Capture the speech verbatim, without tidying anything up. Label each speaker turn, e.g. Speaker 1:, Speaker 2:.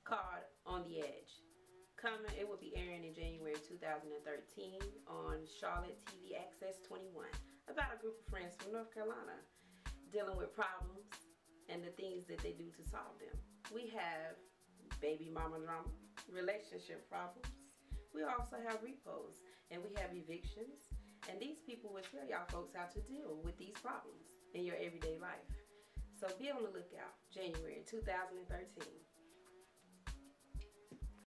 Speaker 1: called On the Edge. Coming, it will be airing in January two thousand thirteen on Charlotte T V Access twenty-one, about a group of friends from North Carolina dealing with problems and the things that they do to solve them. We have baby mama drama, relationship problems. We also have repos, and we have evictions. And these people will tell y'all folks how to deal with these problems in your everyday life. So be on the lookout, January two thousand thirteen.